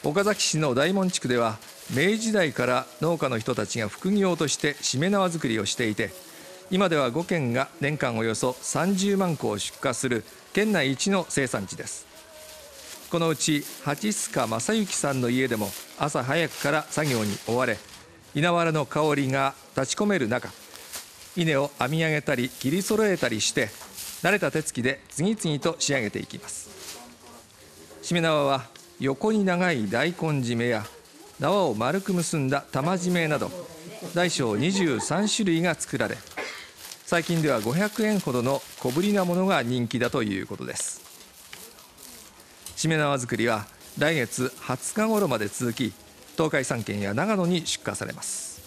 岡崎市の大門地区では、明治時代から農家の人たちが副業としてしめ縄作りをしていて、今では5軒が年間およそ30万個を出荷する県内一の生産地です。このうち蜂須賀正幸さんの家でも朝早くから作業に追われ、稲わらの香りが立ち込める中、稲を編み上げたり切り揃えたりして、慣れた手つきで次々と仕上げていきます。しめ縄は横に長い大根締めや縄を丸く結んだ玉締めなど大小23種類が作られ、最近では500円ほどの小ぶりなものが人気だということです。しめ縄作りは来月20日頃まで続き、東海3県や長野に出荷されます。